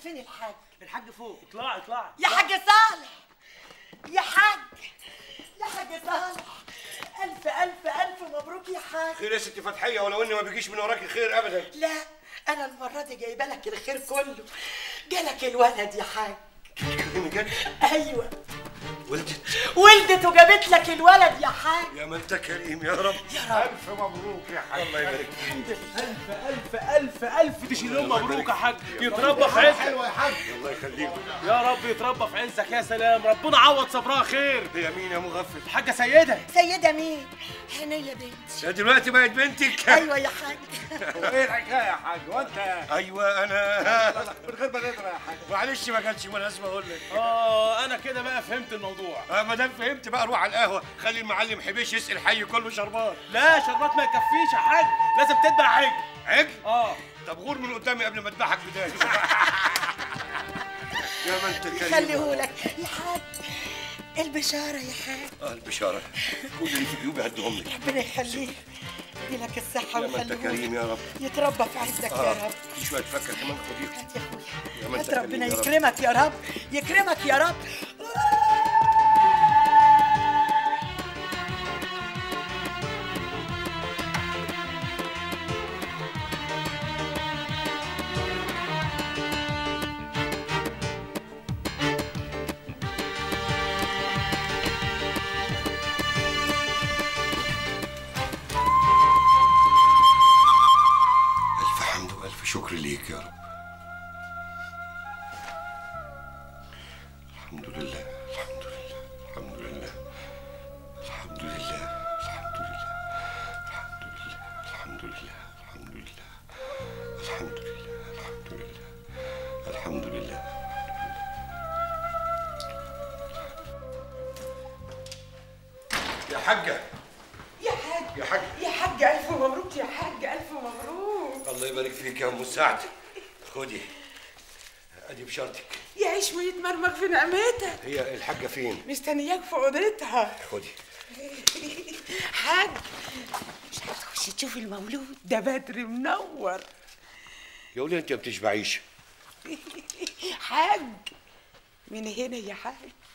فين الحاج؟ الحاج فوق. اطلعي اطلعي يا حاج صالح، يا حاج، يا حاج صالح، ألف ألف ألف مبروك يا حاج. خير يا ست فتحية، ولو اني ما بيجيش من وراكي خير ابدا. لا، أنا المرة دي جايبة لك الخير كله. جالك الولد يا حاج. بجد؟ أيوه، ولدت وجابت لك الولد يا حاج. يا ما انت كريم يا رب. يا رب الف مبروك يا حاج. الله يبارك فيك. الف الف الف الف تشيلهم مبروك يا حاج. يتربى في عزك. حلوه يا حاج. الله يخليك يا رب يتربى في عزك. يا سلام، ربنا عوض صبرها خير. هي مين يا مغفل؟ الحاجه سيده. سيدة مين؟ هنية بنتي. يا دلوقتي بقت بنتك؟ أيوه يا حاج. وايه الحكايه يا حاج؟ وانت؟ ايوه انا من غير ما ندرى يا حاج. معلش ما كانش مناسبه اقول لك. انا كده بقى فهمت الموضوع. ما دام فهمت بقى روح على القهوه، خلي المعلم حبيش يسقي الحي كله شربات. لا، شربات ما يكفيش يا حاج، لازم تتبع عجل. عجل؟ طب غور من قدامي قبل ما اذبحك بدايه. يا ما انت كريم. خليهولك يا حاج. البشارة يا حاج. البشاره كل اللي في جيوبي هديهم لك. ربنا يخليك، يديلك الصحة يا ما انت ويخليهولك. كريم يا رب. يتربى في عزك يا رب. في شويه فكه كمان خديهم. هات يا يا ما اخويا، انت هات، كريم ربنا يا رب. يكرمك يا رب، يكرمك يا رب. الف حمد والف شكر ليك يا رب. الحمد لله الحمد لله الحمد لله الحمد لله الحمد لله الحمد لله الحمد لله الحمد لله الحمد لله الحمد لله الحمد لله. يا حاجة، يا حاج، يا حاج، يا حاج، ألف مبروك يا حاج، ألف مبروك. الله يبارك فيك يا ام سعد. خدي ادي بشرتك. يعيش ويتمرمغ في نعمتك. هي الحاجة فين؟ مستنياك في اوضتها. خدي. حاج، مش هتخشي تشوفي المولود؟ ده بدر منور. يا ولي انت ما بتشبعيش. حاج، من هنا يا حاج.